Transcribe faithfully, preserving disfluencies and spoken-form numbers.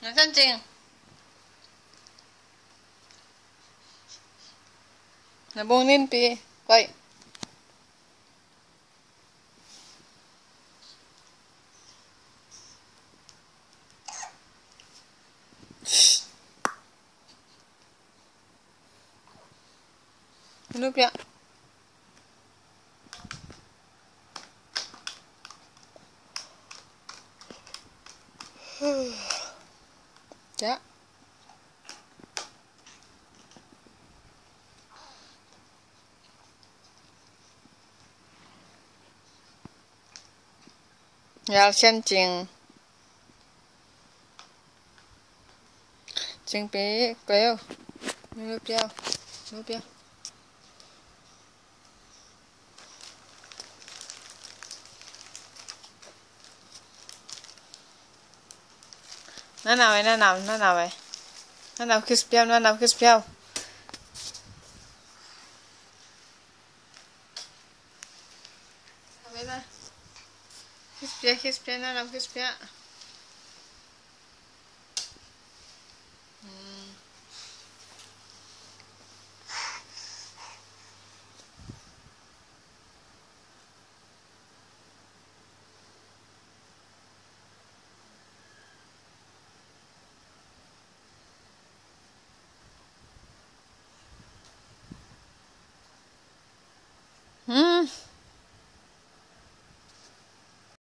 Nói chân trình. Là bông nên pi. Vậy. Nước ya. Dạ. Dạ chân trình. Trình pi quẹo. Nước ya. Nước ya. Nó nào vậy, nó nào, nó nào vậy? Nó nào kiss piao, nó nào kiss piao. Kiss pia, kiss pia, nó nào kiss pia.